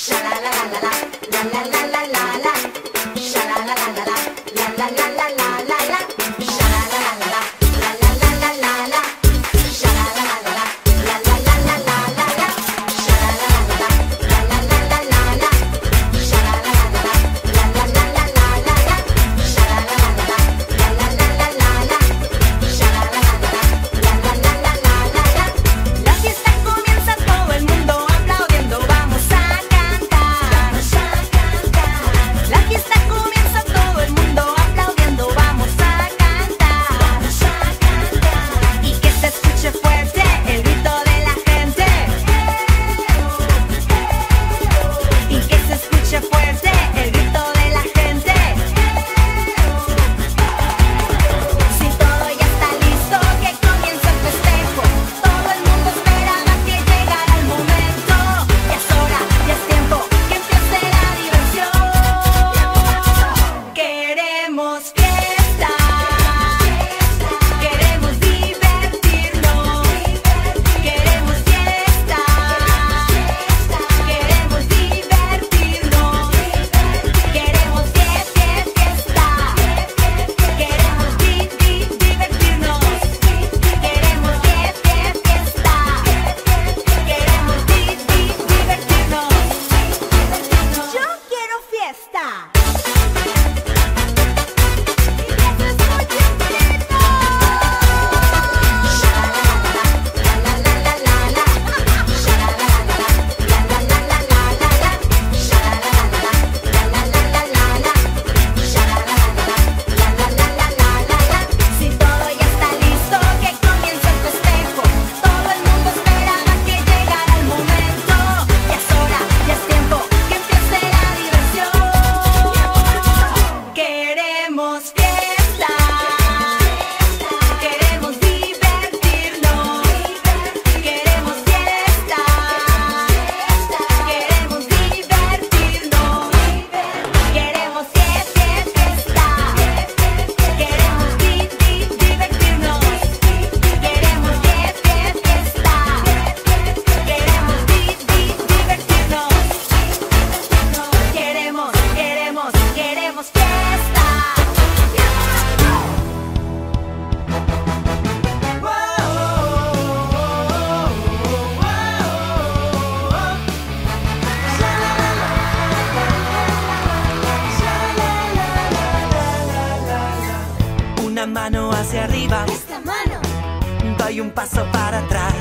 mano hacia arriba, esta mano, doy un paso para atrás,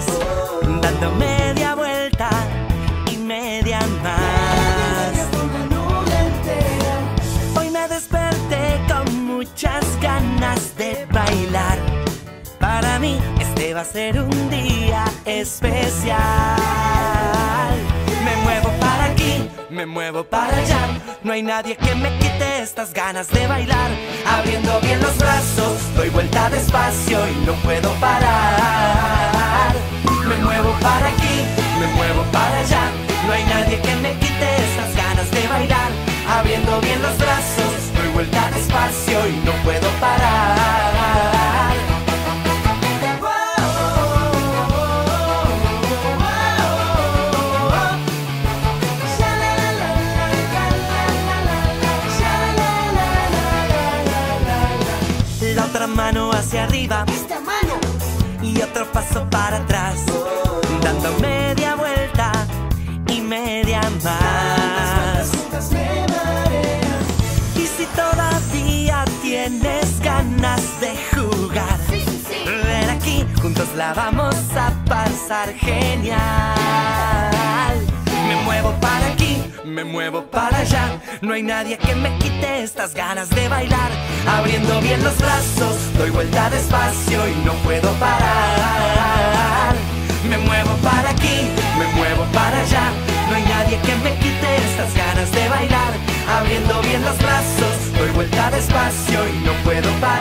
dando media vuelta y media más. Hoy me desperté con muchas ganas de bailar. Para mí este va a ser un día especial. Me muevo para aquí, me muevo para allá. No hay nadie que me quite estas ganas de bailar. Abriendo bien los brazos, doy vuelta despacio y no puedo parar. Me muevo para aquí, me muevo para allá. No hay nadie que me quite estas ganas de bailar. Abriendo bien los brazos, doy vuelta despacio y no puedo parar. La otra mano hacia arriba, esta mano, y otro paso para atrás, dando media vuelta y media más. Y si todavía tienes ganas de jugar, sí, sí, sí, ven aquí, juntos la vamos a pasar genial. Me muevo para aquí, me muevo para allá. No hay nadie que me quite estas ganas de bailar. Abriendo bien los brazos, doy vuelta despacio y no puedo parar. Me muevo para aquí, me muevo para allá. No hay nadie que me quite estas ganas de bailar. Abriendo bien los brazos, doy vuelta despacio y no puedo parar.